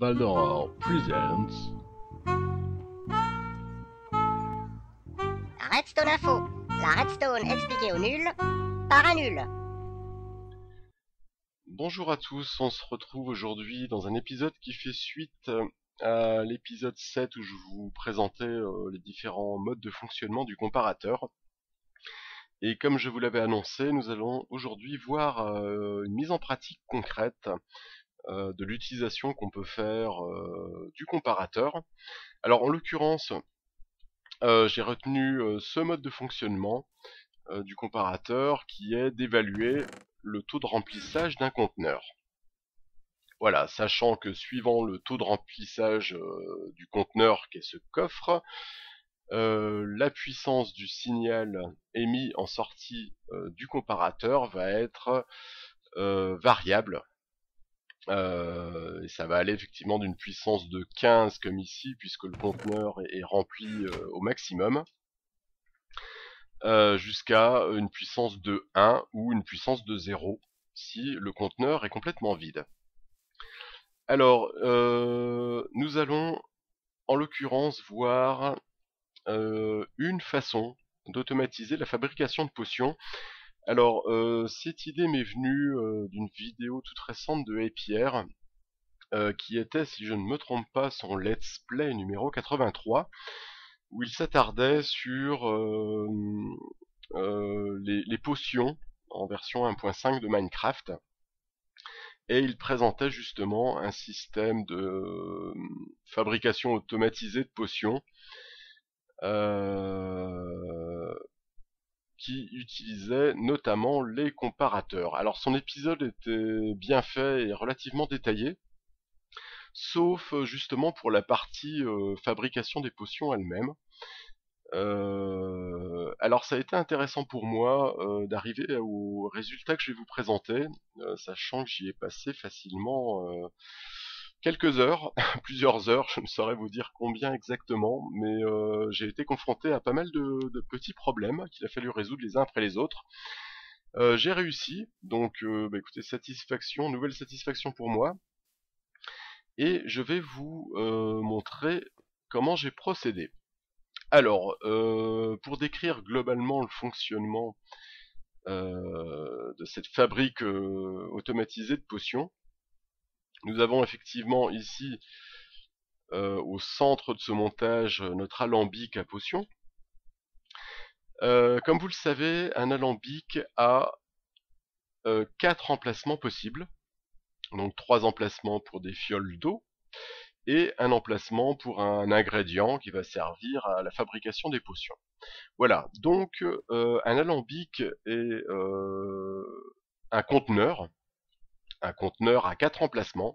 Baldor presents. Redstone Info, la redstone expliquée au nul par un nul. Bonjour à tous, on se retrouve aujourd'hui dans un épisode qui fait suite à l'épisode 7 où je vous présentais les différents modes de fonctionnement du comparateur. Et comme je vous l'avais annoncé, nous allons aujourd'hui voir une mise en pratique concrète de l'utilisation qu'on peut faire du comparateur. Alors en l'occurrence, j'ai retenu ce mode de fonctionnement du comparateur qui est d'évaluer le taux de remplissage d'un conteneur. Voilà, sachant que suivant le taux de remplissage du conteneur qu'est ce coffre, la puissance du signal émis en sortie du comparateur va être variable. Et ça va aller effectivement d'une puissance de 15 comme ici, puisque le conteneur est rempli au maximum, jusqu'à une puissance de 1 ou une puissance de 0 si le conteneur est complètement vide. Alors, nous allons en l'occurrence voir une façon d'automatiser la fabrication de potions. Alors, cette idée m'est venue d'une vidéo toute récente de Pierre, qui était, si je ne me trompe pas, son let's play numéro 83, où il s'attardait sur les potions en version 1.5 de Minecraft. Et il présentait justement un système de fabrication automatisée de potions qui utilisait notamment les comparateurs. Alors son épisode était bien fait et relativement détaillé, sauf justement pour la partie fabrication des potions elle-même. Alors ça a été intéressant pour moi d'arriver au résultat que je vais vous présenter, sachant que j'y ai passé facilement quelques heures, plusieurs heures, je ne saurais vous dire combien exactement, mais j'ai été confronté à pas mal de petits problèmes qu'il a fallu résoudre les uns après les autres. J'ai réussi, donc écoutez, satisfaction, nouvelle satisfaction pour moi, et je vais vous montrer comment j'ai procédé. Alors, pour décrire globalement le fonctionnement de cette fabrique automatisée de potions, nous avons effectivement ici, au centre de ce montage, notre alambic à potions. Comme vous le savez, un alambic a 4 emplacements possibles, donc 3 emplacements pour des fioles d'eau, et un emplacement pour un ingrédient qui va servir à la fabrication des potions. Voilà, donc un alambic est un conteneur à 4 emplacements.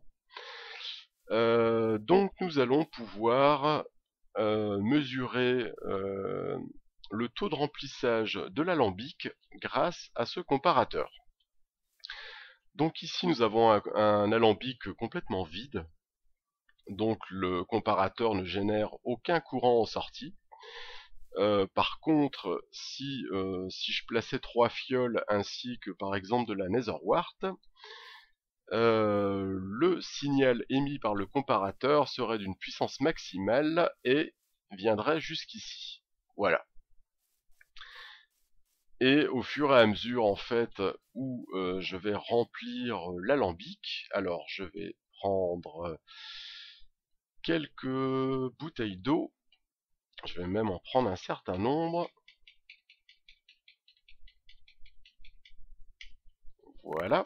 Donc nous allons pouvoir mesurer le taux de remplissage de l'alambic grâce à ce comparateur. Donc ici nous avons un alambic complètement vide, donc le comparateur ne génère aucun courant en sortie. Par contre, si je plaçais 3 fioles ainsi que par exemple de la netherwart, le signal émis par le comparateur serait d'une puissance maximale et viendrait jusqu'ici. Voilà. Et au fur et à mesure en fait où je vais remplir l'alambic, alors je vais prendre quelques bouteilles d'eau, je vais même en prendre un certain nombre. Voilà.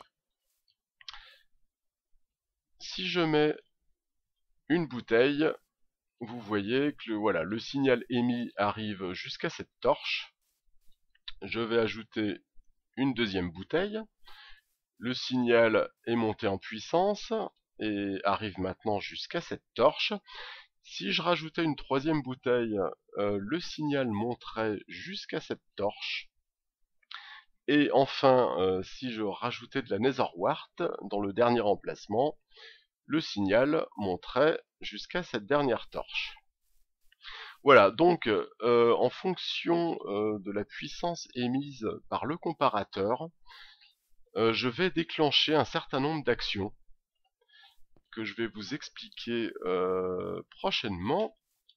Si je mets une bouteille, vous voyez que voilà, le signal émis arrive jusqu'à cette torche. Je vais ajouter une deuxième bouteille. Le signal est monté en puissance et arrive maintenant jusqu'à cette torche. Si je rajoutais une troisième bouteille, le signal monterait jusqu'à cette torche. Et enfin, si je rajoutais de la netherwart dans le dernier emplacement, le signal monterait jusqu'à cette dernière torche. Voilà, donc en fonction de la puissance émise par le comparateur, je vais déclencher un certain nombre d'actions. que je vais vous expliquer prochainement.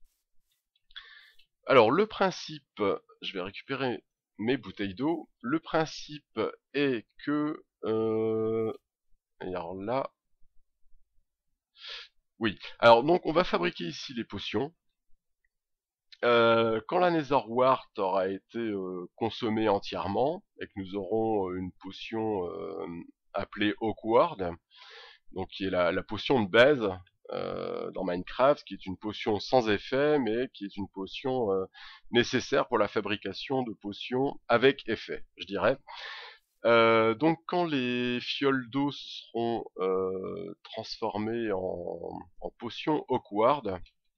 Alors le principe, je vais récupérer mes bouteilles d'eau. Le principe est que alors là, oui. Alors donc on va fabriquer ici les potions. Quand la Netherwart aura été consommée entièrement et que nous aurons une potion appelée Awkward, donc qui est la potion de base dans Minecraft, qui est une potion sans effet, mais qui est une potion nécessaire pour la fabrication de potions avec effet, je dirais. Donc quand les fioles d'eau seront transformées en potions Awkward,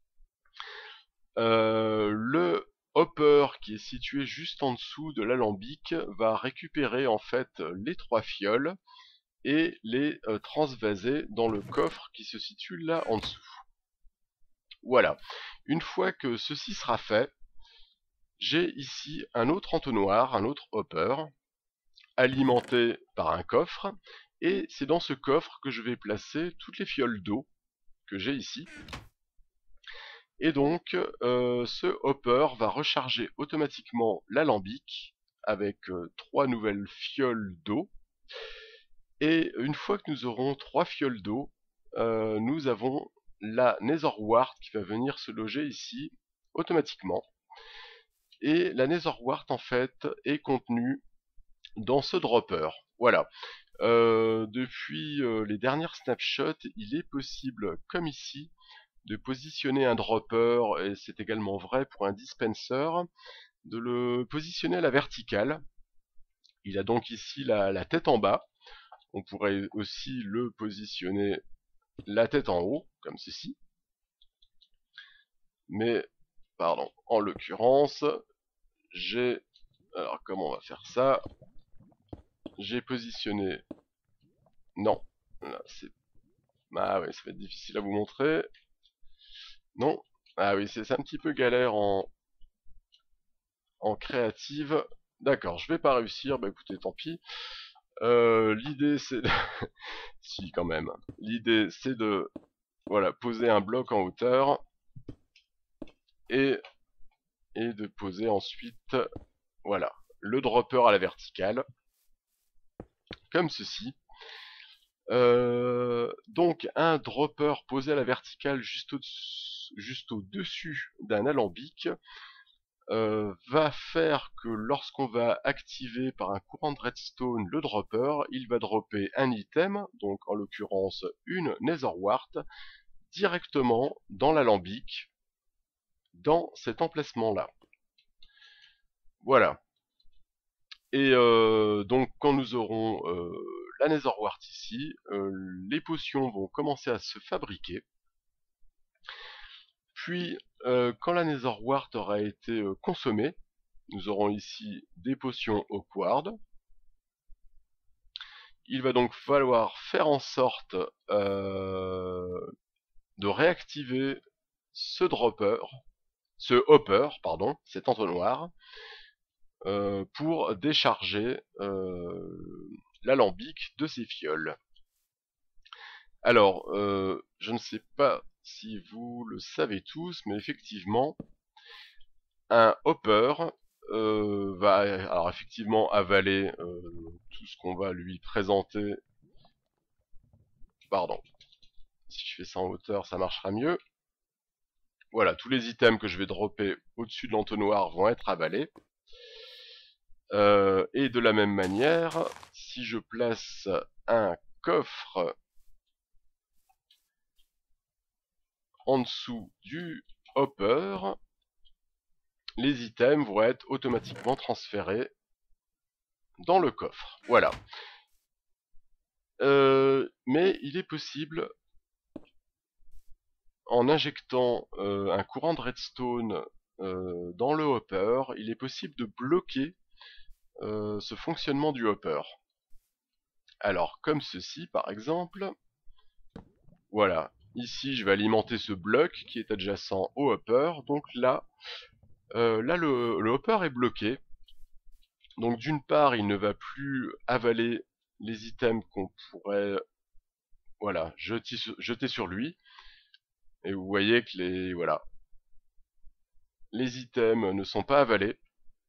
le hopper qui est situé juste en dessous de l'alambic va récupérer en fait les 3 fioles et les transvaser dans le coffre qui se situe là en dessous. Voilà. Une fois que ceci sera fait, j'ai ici un autre entonnoir, un autre hopper, alimenté par un coffre, et c'est dans ce coffre que je vais placer toutes les fioles d'eau que j'ai ici. Et donc, ce hopper va recharger automatiquement l'alambic avec 3 nouvelles fioles d'eau. Et une fois que nous aurons 3 fioles d'eau, nous avons la Netherwart qui va venir se loger ici automatiquement. Et la Netherwart en fait est contenue dans ce dropper. Voilà. Depuis les dernières snapshots, il est possible, comme ici, de positionner un dropper, et c'est également vrai pour un dispenser, de le positionner à la verticale. Il a donc ici la tête en bas. On pourrait aussi le positionner la tête en haut, comme ceci. Mais, pardon, en l'occurrence, j'ai... Alors, comment on va faire ça? J'ai positionné... Non, là, c'est... Ah oui, ça va être difficile à vous montrer. Non. Ah oui, c'est un petit peu galère en créative. D'accord, je vais pas réussir, bah écoutez, tant pis. L'idée c'est de... si quand même. L'idée c'est de voilà, poser un bloc en hauteur et de poser ensuite voilà, le dropper à la verticale comme ceci. Donc un dropper posé à la verticale juste au-dessus d'un alambic va faire que lorsqu'on va activer par un courant de redstone le dropper, il va dropper un item, donc en l'occurrence une Netherwart, directement dans l'alambic, dans cet emplacement-là. Voilà. Et donc quand nous aurons la Netherwart ici, les potions vont commencer à se fabriquer. Puis, quand la Netherwart aura été consommée, nous aurons ici des potions Awkward. Il va donc falloir faire en sorte de réactiver ce hopper, pardon, cet entonnoir, pour décharger l'alambic de ses fioles. Alors, je ne sais pas si vous le savez tous, mais effectivement, un hopper va alors effectivement avaler tout ce qu'on va lui présenter. Pardon. Si je fais ça en hauteur, ça marchera mieux. Voilà, tous les items que je vais dropper au-dessus de l'entonnoir vont être avalés. Et de la même manière, si je place un coffre en dessous du hopper, les items vont être automatiquement transférés dans le coffre. Voilà. Mais il est possible, en injectant un courant de redstone dans le hopper, il est possible de bloquer ce fonctionnement du hopper. Alors, comme ceci, par exemple. Voilà. Ici, je vais alimenter ce bloc qui est adjacent au hopper. Donc là, le hopper est bloqué. Donc d'une part, il ne va plus avaler les items qu'on pourrait voilà, jeté sur lui. Et vous voyez que les items ne sont pas avalés.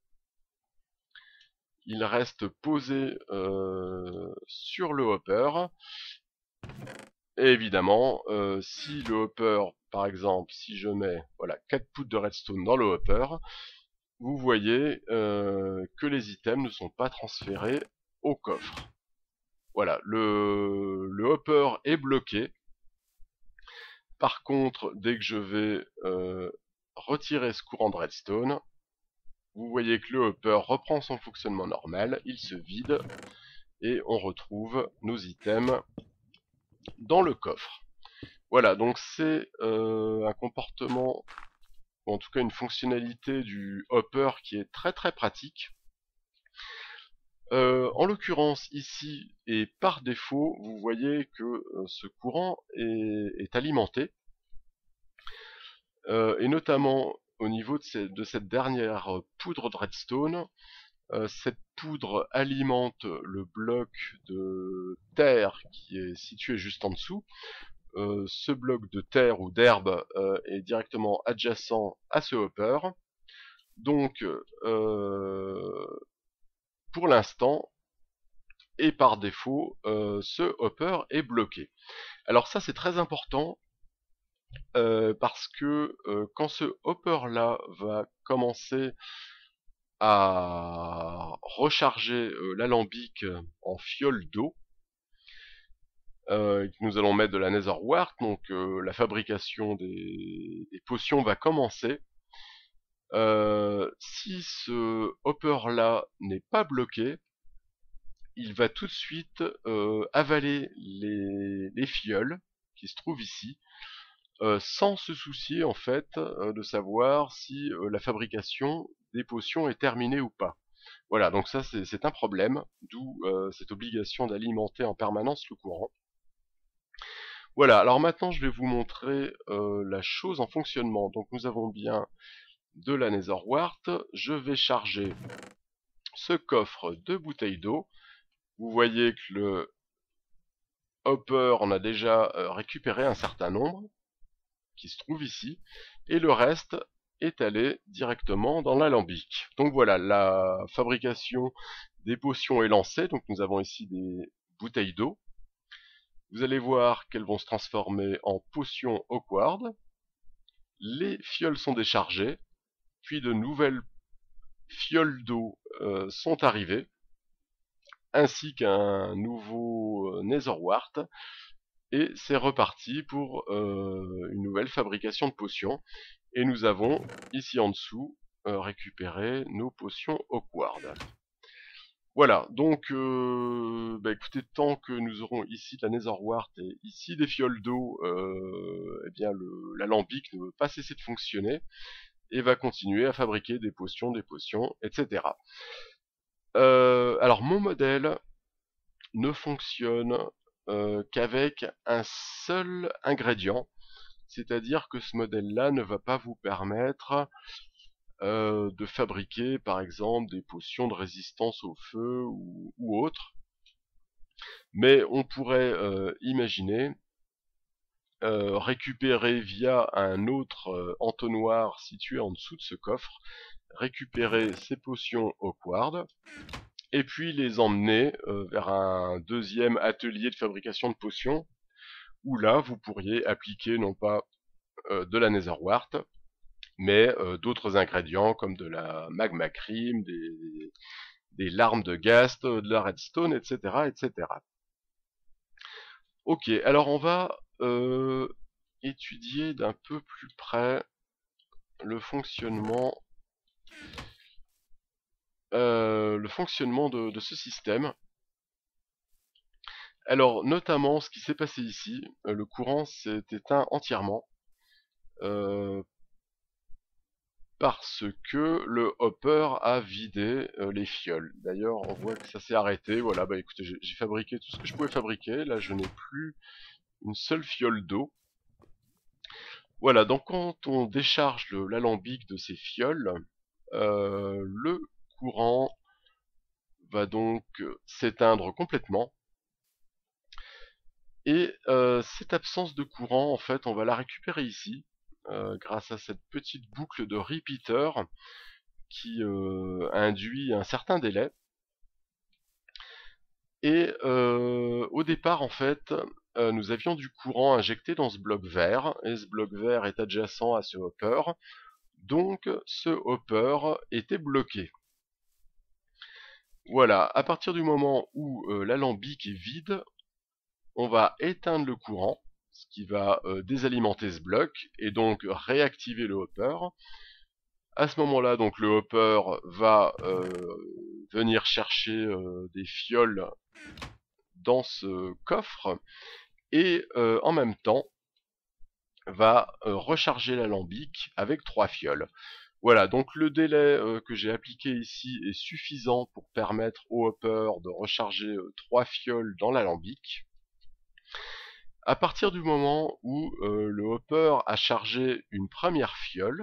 Ils restent posés sur le hopper. Et évidemment, si le hopper, par exemple, si je mets 4 poutres de redstone dans le hopper, vous voyez que les items ne sont pas transférés au coffre. Voilà, le hopper est bloqué. Par contre, dès que je vais retirer ce courant de redstone, vous voyez que le hopper reprend son fonctionnement normal, il se vide, et on retrouve nos items dans le coffre. Voilà, donc c'est un comportement, ou en tout cas une fonctionnalité du hopper qui est très très pratique. En l'occurrence ici, et par défaut, vous voyez que ce courant est alimenté, et notamment au niveau de cette dernière poudre de redstone. Cette poudre alimente le bloc de terre qui est situé juste en dessous. Ce bloc de terre ou d'herbe est directement adjacent à ce hopper. Donc, pour l'instant, et par défaut, ce hopper est bloqué. Alors ça, c'est très important, parce que quand ce hopper-là va commencer à recharger l'alambic en fiole d'eau, nous allons mettre de la Nether Wart, donc la fabrication des potions va commencer. Si ce hopper-là n'est pas bloqué, il va tout de suite avaler les fioles qui se trouvent ici, sans se soucier en fait de savoir si la fabrication des potions est terminée ou pas. Voilà, donc ça c'est un problème, d'où cette obligation d'alimenter en permanence le courant. Voilà, alors maintenant je vais vous montrer la chose en fonctionnement. Donc nous avons bien de la Nether Wart, je vais charger ce coffre de bouteilles d'eau. Vous voyez que le hopper en a déjà récupéré un certain nombre, qui se trouve ici, et le reste est allé directement dans l'alambic. Donc voilà, la fabrication des potions est lancée, donc nous avons ici des bouteilles d'eau. Vous allez voir qu'elles vont se transformer en potions Awkward. Les fioles sont déchargées, puis de nouvelles fioles d'eau sont arrivées, ainsi qu'un nouveau Nether Wart, et c'est reparti pour une nouvelle fabrication de potions. Et nous avons ici en dessous récupéré nos potions Awkward. Voilà, donc écoutez, tant que nous aurons ici de la Nether Wart et ici des fioles d'eau, eh bien l'alambic ne veut pas cesser de fonctionner et va continuer à fabriquer des potions, etc. Alors mon modèle ne fonctionne qu'avec un seul ingrédient, c'est-à-dire que ce modèle-là ne va pas vous permettre de fabriquer par exemple des potions de résistance au feu ou autre, mais on pourrait imaginer récupérer via un autre entonnoir situé en dessous de ce coffre, récupérer ces potions Awkward, et puis les emmener vers un deuxième atelier de fabrication de potions, où là vous pourriez appliquer non pas de la Nether Wart, mais d'autres ingrédients comme de la magma cream, des larmes de ghast, de la redstone, etc., etc. Ok, alors on va étudier d'un peu plus près le fonctionnement de ce système. Alors notamment ce qui s'est passé ici, le courant s'est éteint entièrement parce que le hopper a vidé les fioles. D'ailleurs on voit que ça s'est arrêté. Voilà, bah écoutez, j'ai fabriqué tout ce que je pouvais fabriquer. Là je n'ai plus une seule fiole d'eau. Voilà, donc quand on décharge l'alambic de ces fioles, le courant va donc s'éteindre complètement. Et cette absence de courant, en fait, on va la récupérer ici, grâce à cette petite boucle de repeater qui induit un certain délai. Et au départ, en fait, nous avions du courant injecté dans ce bloc vert, et ce bloc vert est adjacent à ce hopper, donc ce hopper était bloqué. Voilà, à partir du moment où l'alambic est vide, on va éteindre le courant, ce qui va désalimenter ce bloc, et donc réactiver le hopper. À ce moment-là, donc le hopper va venir chercher des fioles dans ce coffre, et en même temps va recharger l'alambic avec 3 fioles. Voilà, donc le délai que j'ai appliqué ici est suffisant pour permettre au hopper de recharger 3 fioles dans l'alambic. À partir du moment où le hopper a chargé une première fiole,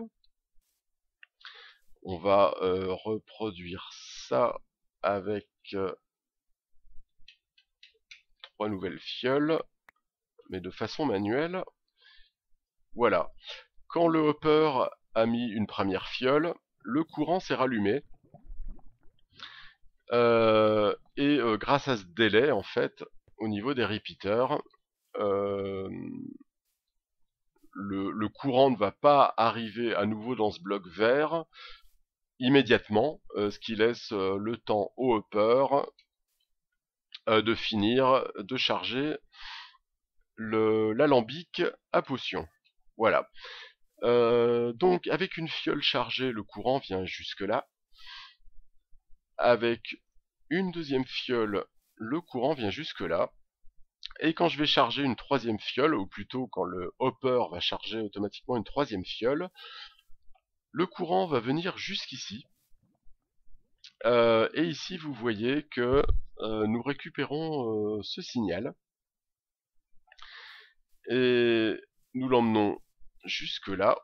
on va reproduire ça avec 3 nouvelles fioles, mais de façon manuelle. Voilà. Quand le hopper a mis une première fiole, le courant s'est rallumé. Et grâce à ce délai, en fait, au niveau des repeaters, le courant ne va pas arriver à nouveau dans ce bloc vert immédiatement, ce qui laisse le temps au hopper de finir de charger l'alambic à potion. Voilà. Donc avec une fiole chargée, le courant vient jusque là. Avec une deuxième fiole, le courant vient jusque là. Et quand je vais charger une troisième fiole, ou plutôt quand le hopper va charger automatiquement une troisième fiole, le courant va venir jusqu'ici. Et ici, vous voyez que nous récupérons ce signal. Et nous l'emmenons jusque là,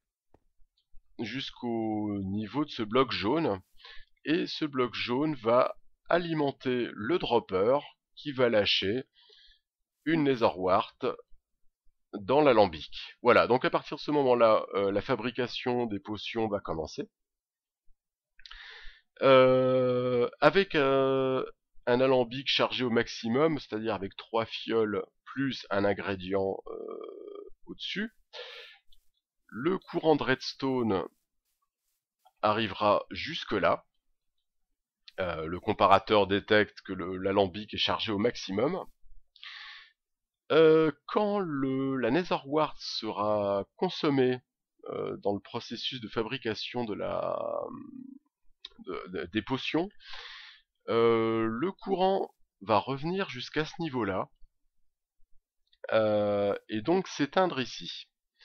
jusqu'au niveau de ce bloc jaune. Et ce bloc jaune va alimenter le dropper qui va lâcher une Netherwart dans l'alambic. Voilà, donc à partir de ce moment-là, la fabrication des potions va commencer. Avec un alambic chargé au maximum, c'est-à-dire avec 3 fioles plus un ingrédient au-dessus, le courant de redstone arrivera jusque là. Le comparateur détecte que l'alambic est chargé au maximum. Quand la Netherwart sera consommée dans le processus de fabrication des potions, le courant va revenir jusqu'à ce niveau-là, et donc s'éteindre ici.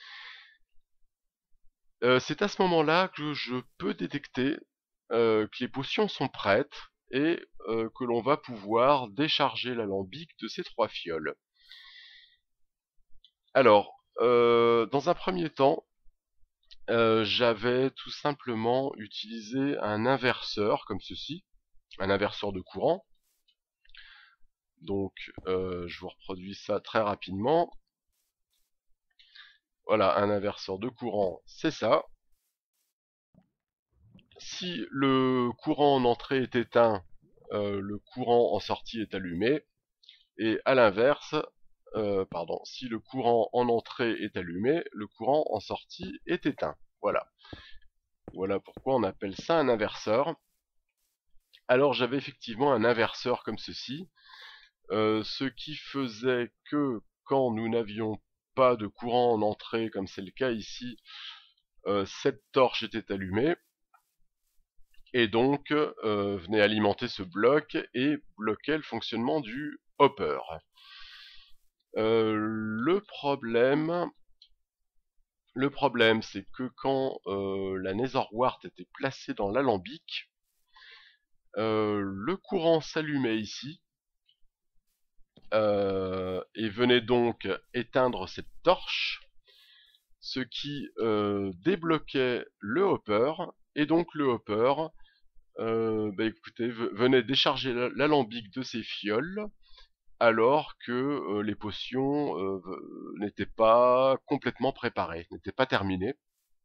C'est à ce moment-là que je peux détecter que les potions sont prêtes et que l'on va pouvoir décharger l'alambic de ces 3 fioles. Alors, dans un premier temps, j'avais tout simplement utilisé un inverseur comme ceci, un inverseur de courant. Donc, je vous reproduis ça très rapidement. Voilà, un inverseur de courant, c'est ça. Si le courant en entrée est éteint, le courant en sortie est allumé. Et à l'inverse, si le courant en entrée est allumé, le courant en sortie est éteint. Voilà. Voilà pourquoi on appelle ça un inverseur. Alors j'avais effectivement un inverseur comme ceci, ce qui faisait que quand nous n'avions pas de courant en entrée, comme c'est le cas ici, cette torche était allumée, et donc venait alimenter ce bloc et bloquait le fonctionnement du hopper. Le problème, c'est que quand la Netherwart était placée dans l'alambic, le courant s'allumait ici, et venait donc éteindre cette torche, ce qui débloquait le hopper, et donc le hopper écoutez, venait décharger l'alambic de ses fioles, alors que les potions n'étaient pas complètement préparées, n'étaient pas terminées.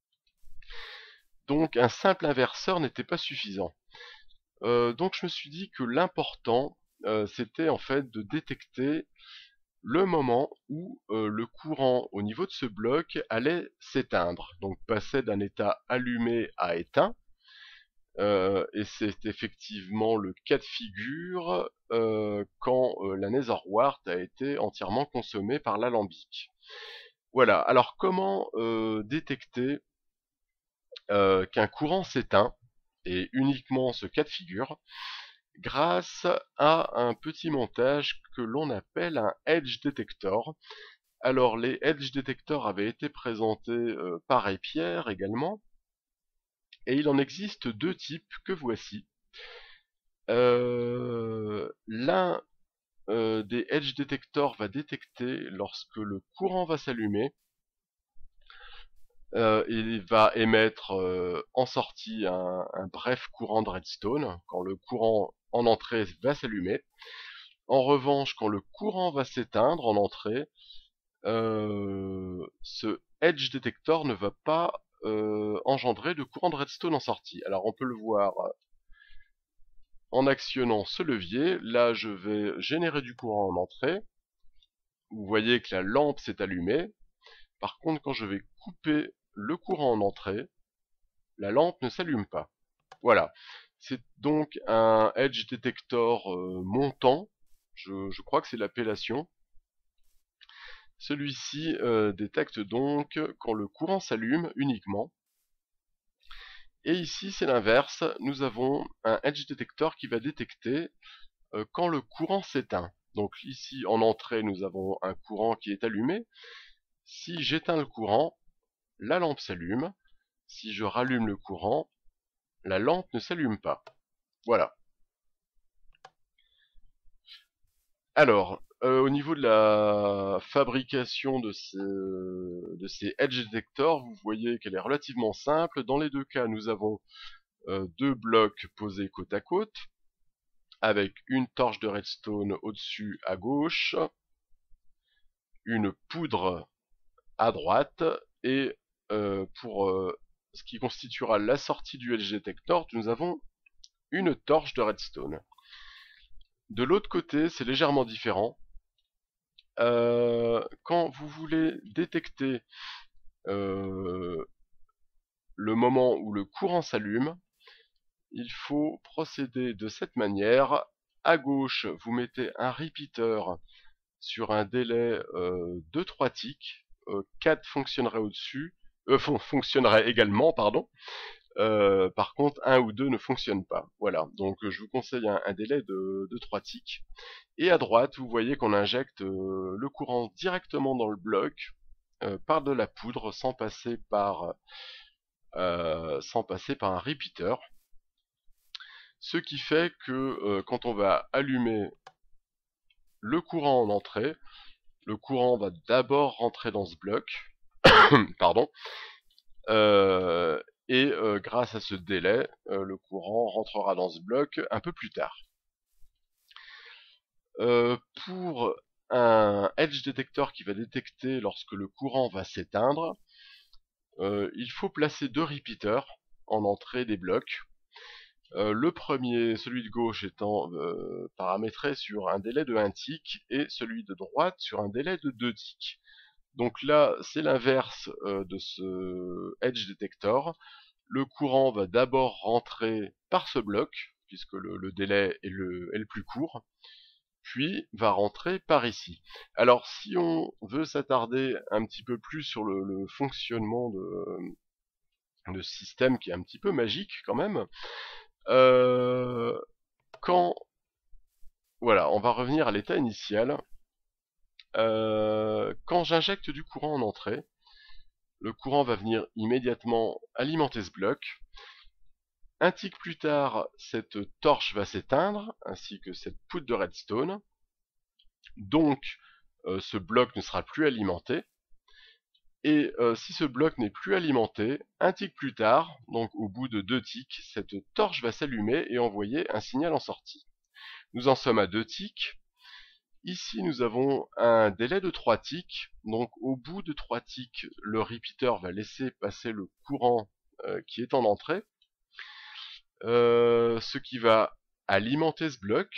Donc un simple inverseur n'était pas suffisant. Donc je me suis dit que l'important, c'était en fait de détecter le moment où le courant au niveau de ce bloc allait s'éteindre, donc passer d'un état allumé à éteint. Et c'est effectivement le cas de figure quand la Netherwart a été entièrement consommée par l'alambic. Voilà, alors comment détecter qu'un courant s'éteint, et uniquement ce cas de figure, grâce à un petit montage que l'on appelle un Edge Detector. Alors les Edge Detectors avaient été présentés par Epierre également, et il en existe deux types que voici. L'un des Edge Detectors va détecter lorsque le courant va s'allumer, il va émettre en sortie un bref courant de redstone quand le courant en entrée va s'allumer. En revanche, quand le courant va s'éteindre en entrée, ce Edge Detector ne va pas engendrer de courant de redstone en sortie. Alors on peut le voir en actionnant ce levier. Là je vais générer du courant en entrée. Vous voyez que la lampe s'est allumée. Par contre quand je vais couper le courant en entrée, la lampe ne s'allume pas. Voilà. C'est donc un Edge Detector montant. Je crois que c'est l'appellation. Celui-ci détecte donc quand le courant s'allume uniquement. Et ici c'est l'inverse, nous avons un Edge Detector qui va détecter quand le courant s'éteint. Donc ici en entrée nous avons un courant qui est allumé. Si j'éteins le courant, la lampe s'allume. Si je rallume le courant, la lampe ne s'allume pas. Voilà. Alors, au niveau de la fabrication de ces Edge Detectors, vous voyez qu'elle est relativement simple. Dans les deux cas, nous avons deux blocs posés côte à côte, avec une torche de redstone au-dessus à gauche, une poudre à droite, et pour ce qui constituera la sortie du Edge Detector, nous avons une torche de redstone. De l'autre côté, c'est légèrement différent. Quand vous voulez détecter le moment où le courant s'allume, il faut procéder de cette manière. À gauche, vous mettez un repeater sur un délai de 3 ticks. 4 fonctionnerait au-dessus, fonctionnerait également, pardon. Par contre, 1 ou 2 ne fonctionnent pas. Voilà, donc je vous conseille un délai de 3 ticks. Et à droite, vous voyez qu'on injecte le courant directement dans le bloc par de la poudre sans passer par un repeater. Ce qui fait que quand on va allumer le courant en entrée, le courant va d'abord rentrer dans ce bloc, pardon, et grâce à ce délai, le courant rentrera dans ce bloc un peu plus tard. Pour un Edge Detector qui va détecter lorsque le courant va s'éteindre, il faut placer deux repeaters en entrée des blocs. Le premier, celui de gauche, étant paramétré sur un délai de 1 tick et celui de droite sur un délai de 2 ticks. Donc là, c'est l'inverse de ce Edge Detector. Le courant va d'abord rentrer par ce bloc, puisque le délai est le plus court, puis va rentrer par ici. Alors si on veut s'attarder un petit peu plus sur le fonctionnement de ce système qui est un petit peu magique quand même, voilà, on va revenir à l'état initial. Quand j'injecte du courant en entrée, le courant va venir immédiatement alimenter ce bloc. Un tick plus tard, cette torche va s'éteindre, ainsi que cette poudre de redstone. Donc, ce bloc ne sera plus alimenté. Et si ce bloc n'est plus alimenté, un tick plus tard, donc au bout de 2 ticks, cette torche va s'allumer et envoyer un signal en sortie. Nous en sommes à 2 ticks. ici nous avons un délai de 3 ticks, donc au bout de 3 ticks, le repeater va laisser passer le courant qui est en entrée, ce qui va alimenter ce bloc,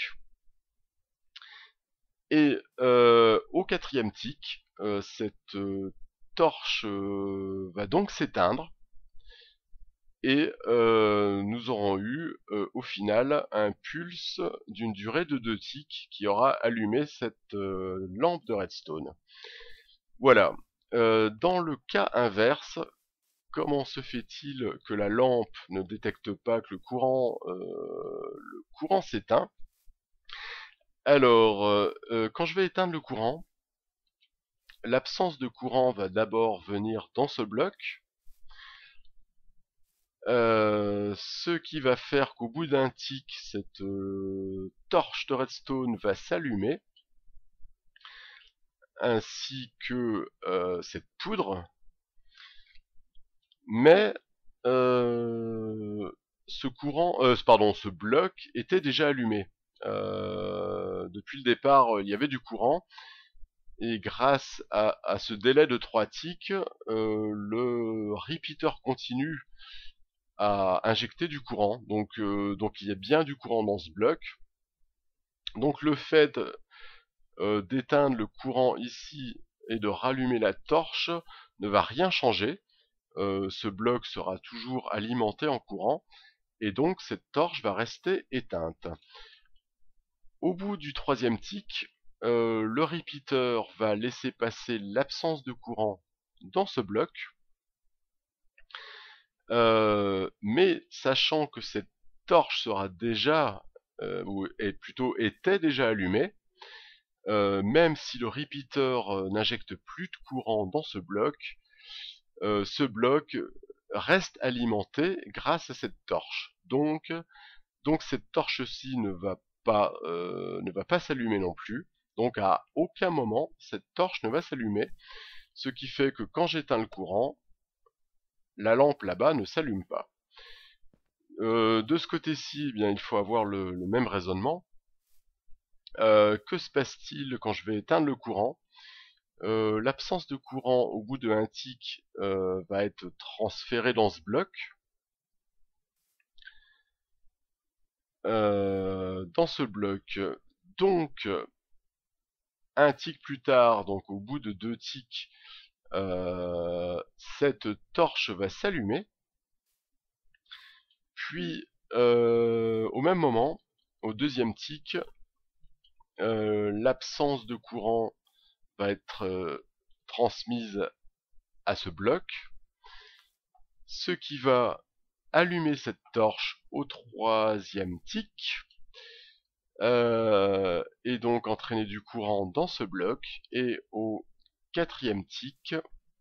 et au 4e tick, cette torche va donc s'éteindre, et nous aurons eu au final un pulse d'une durée de 2 ticks qui aura allumé cette lampe de redstone. Voilà. Dans le cas inverse, comment se fait-il que la lampe ne détecte pas que le courant s'éteint? Alors, quand je vais éteindre le courant, l'absence de courant va d'abord venir dans ce bloc, ce qui va faire qu'au bout d'un tick, cette torche de redstone va s'allumer, ainsi que cette poudre, mais ce bloc était déjà allumé. Depuis le départ, il y avait du courant, et grâce à ce délai de 3 ticks, le repeater continue à injecter du courant, donc il y a bien du courant dans ce bloc. Donc le fait d'éteindre le courant ici et de rallumer la torche ne va rien changer. Ce bloc sera toujours alimenté en courant, et donc cette torche va rester éteinte. Au bout du 3e tick, le repeater va laisser passer l'absence de courant dans ce bloc, mais sachant que cette torche sera déjà, ou plutôt était déjà allumée, même si le repeater n'injecte plus de courant dans ce bloc reste alimenté grâce à cette torche. Donc cette torche-ci ne va pas s'allumer non plus. Donc à aucun moment cette torche ne va s'allumer, ce qui fait que quand j'éteins le courant, la lampe là-bas ne s'allume pas. De ce côté-ci, eh bien, il faut avoir le même raisonnement. Que se passe-t-il quand je vais éteindre le courant? L'absence de courant au bout de 1 tick va être transférée dans ce bloc. Dans ce bloc, donc 1 tick plus tard, donc au bout de 2 ticks, cette torche va s'allumer. Puis au même moment, au 2e tick, l'absence de courant va être transmise à ce bloc, ce qui va allumer cette torche au 3e tick, et donc entraîner du courant dans ce bloc, et au 4e tick,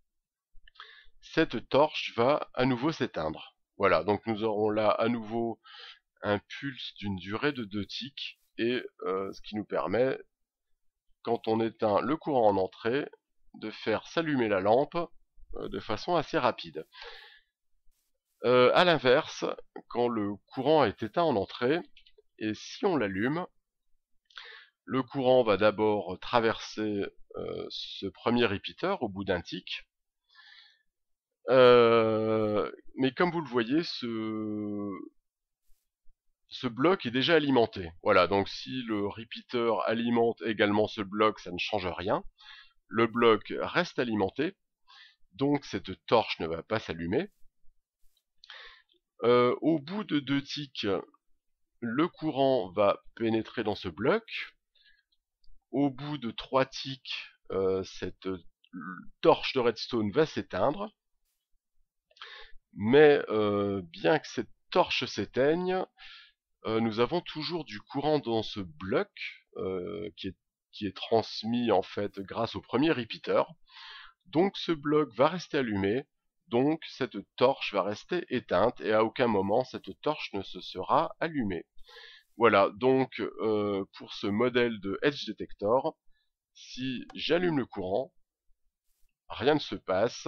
cette torche va à nouveau s'éteindre. Voilà, donc nous aurons là à nouveau un pulse d'une durée de 2 ticks, et ce qui nous permet, quand on éteint le courant en entrée, de faire s'allumer la lampe de façon assez rapide. À l'inverse, quand le courant est éteint en entrée, et si on l'allume, le courant va d'abord traverser ce premier repeater au bout d'un tick, mais comme vous le voyez, ce bloc est déjà alimenté. Voilà, donc si le repeater alimente également ce bloc, ça ne change rien. Le bloc reste alimenté, donc cette torche ne va pas s'allumer. Au bout de 2 ticks, le courant va pénétrer dans ce bloc. Au bout de 3 ticks, cette torche de redstone va s'éteindre. Mais bien que cette torche s'éteigne, nous avons toujours du courant dans ce bloc qui est transmis en fait grâce au premier repeater. Donc ce bloc va rester allumé, donc cette torche va rester éteinte, et à aucun moment cette torche ne se sera allumée. Voilà, donc pour ce modèle de Edge Detector, si j'allume le courant, rien ne se passe,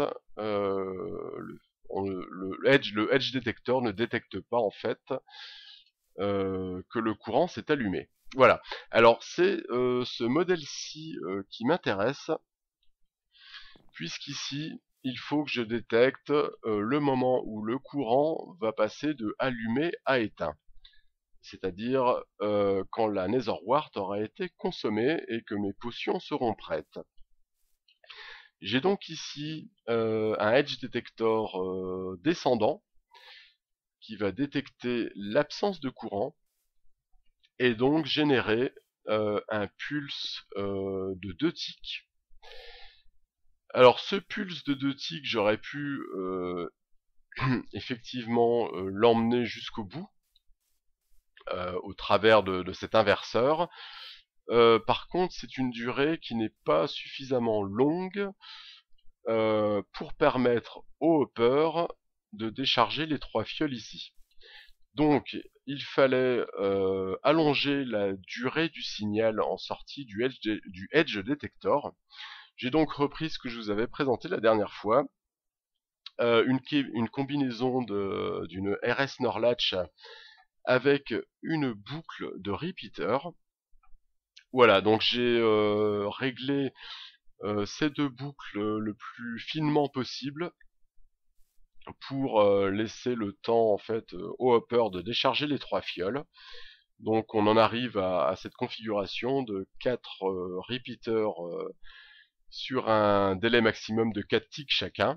le Edge Detector ne détecte pas en fait que le courant s'est allumé. Voilà. Alors c'est ce modèle-ci qui m'intéresse, puisqu'ici il faut que je détecte le moment où le courant va passer de allumé à éteint. C'est-à-dire quand la Netherwart aura été consommée et que mes potions seront prêtes. J'ai donc ici un Edge Detector descendant qui va détecter l'absence de courant et donc générer un pulse de 2 ticks. Alors ce pulse de 2 ticks, j'aurais pu effectivement l'emmener jusqu'au bout, au travers de cet inverseur. Par contre, c'est une durée qui n'est pas suffisamment longue pour permettre au hopper de décharger les 3 fioles ici. Donc, il fallait allonger la durée du signal en sortie du Edge Detector. J'ai donc repris ce que je vous avais présenté la dernière fois, une combinaison d'une RS Norlatch avec une boucle de repeater. Voilà, donc j'ai réglé ces 2 boucles le plus finement possible pour laisser le temps en fait au hopper de décharger les 3 fioles. Donc on en arrive à cette configuration de 4 repeaters sur un délai maximum de 4 ticks chacun.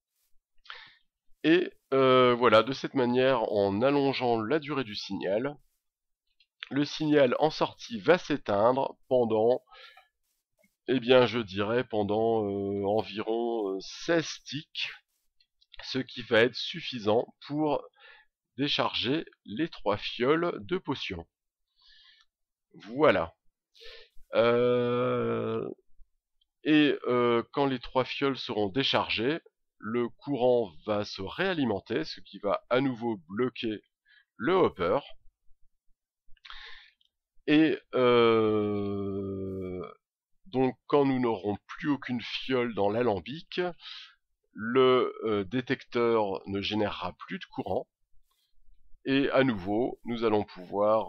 Et voilà, de cette manière, en allongeant la durée du signal, le signal en sortie va s'éteindre pendant, eh bien je dirais pendant environ 16 ticks, ce qui va être suffisant pour décharger les 3 fioles de potions. Voilà. Et quand les 3 fioles seront déchargées, le courant va se réalimenter, ce qui va à nouveau bloquer le hopper. Et donc quand nous n'aurons plus aucune fiole dans l'alambic, le détecteur ne générera plus de courant. Et à nouveau, nous allons pouvoir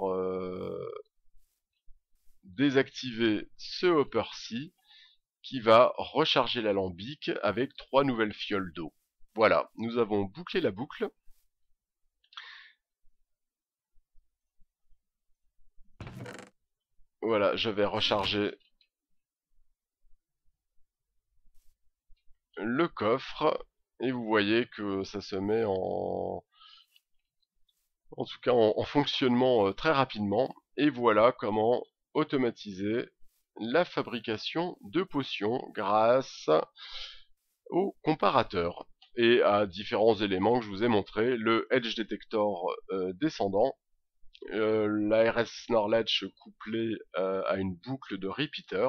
désactiver ce hopper-ci qui va recharger l'alambic avec 3 nouvelles fioles d'eau. Voilà, nous avons bouclé la boucle. Voilà, je vais recharger le coffre et vous voyez que ça se met en tout cas en fonctionnement très rapidement. Et voilà comment automatiser la fabrication de potions grâce au comparateur et à différents éléments que je vous ai montrés, le Edge Detector descendant, la RS Snorlatch couplée à une boucle de repeater,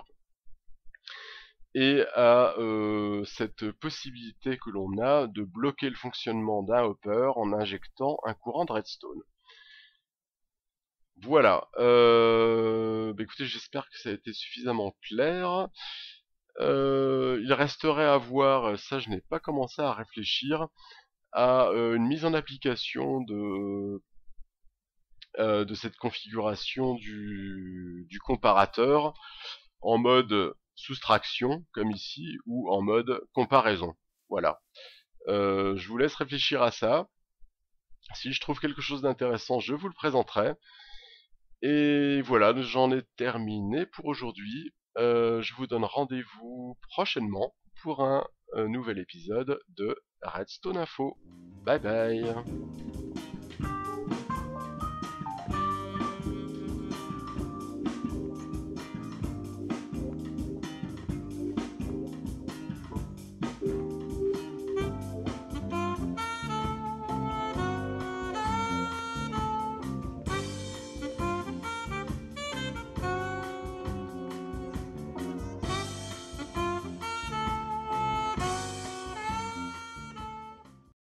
et à cette possibilité que l'on a de bloquer le fonctionnement d'un hopper en injectant un courant de redstone. Voilà, écoutez, j'espère que ça a été suffisamment clair. Il resterait à voir, ça je n'ai pas commencé à réfléchir, à une mise en application de cette configuration du comparateur en mode soustraction, comme ici, ou en mode comparaison. Voilà. Je vous laisse réfléchir à ça. Si je trouve quelque chose d'intéressant, je vous le présenterai. Et voilà, j'en ai terminé pour aujourd'hui. Je vous donne rendez-vous prochainement pour un nouvel épisode de Redstone Info. Bye bye.